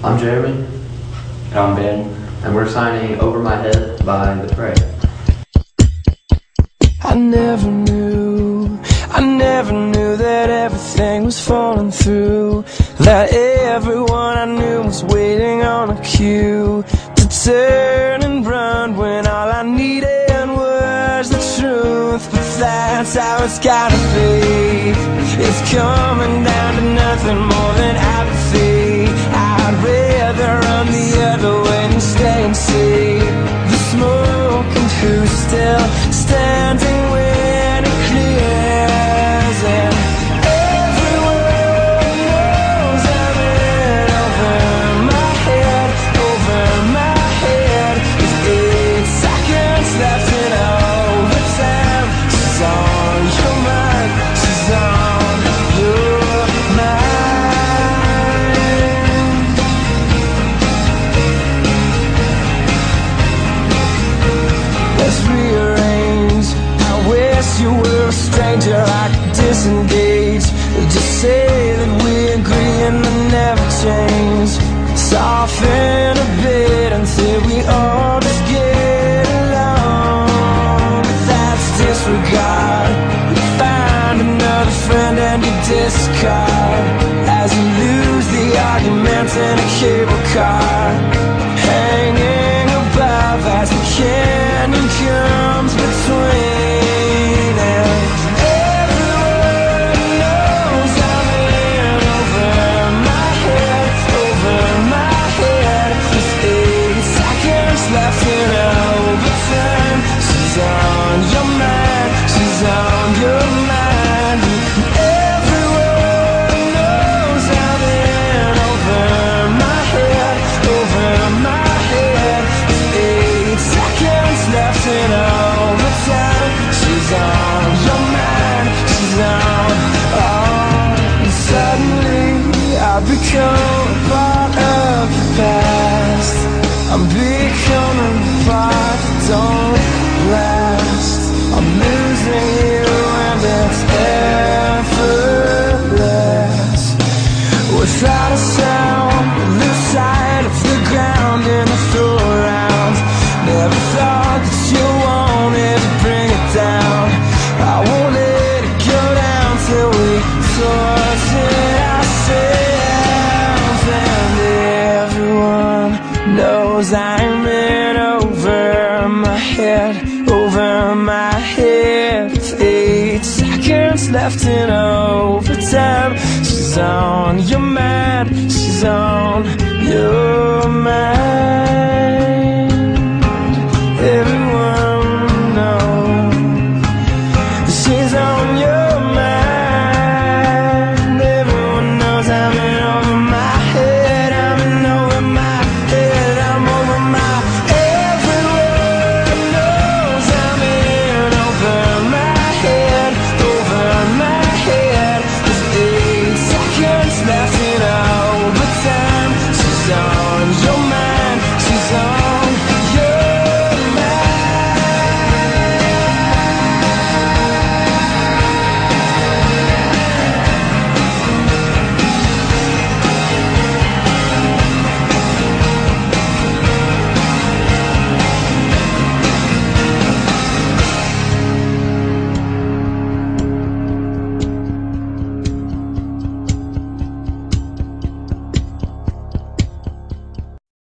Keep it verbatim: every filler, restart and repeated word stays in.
I'm Jeremy. And I'm Ben. And we're signing Over My Head by the FRAY. I never knew, I never knew that everything was falling through, that everyone I knew was waiting on a cue to turn and run when all I needed was the truth. But that's how it's gotta be. It's coming down to nothing more than apathy. I'd rather run the other way than stay and see the smoke and who's still standing when it clears. And everyone knows I'm in over my head, over my head. With eight seconds left in overtime. She's on your mind, she's on your mind. Let's rearrange. I wish you were a stranger I could disengage. Just say that we agree and then never change. Soften a bit until we all just get along. But that's disregard. You find another friend and you discard as you lose the argument in a cable car, hanging above as the canyon comes between. And everyone knows I'm in over my head, over my head. With eight seconds left in overtime. She's on your mind, she's on your mind. Everyone knows I'm in over my head, over my head. With eight seconds left in overtime. She's on your mind, she's on. Oh, and suddenly I've become a part of the past. I'm becoming a part that don't last. I'm losing you and it's effortless. Without a sound, we lose sight of the ground in the throw around. Never thought that you wanted to bring it down. I won't let it go down till we sort it ourselves. And everyone knows I'm in over my head, over my head. With eight seconds left in overtime. She's on your mind.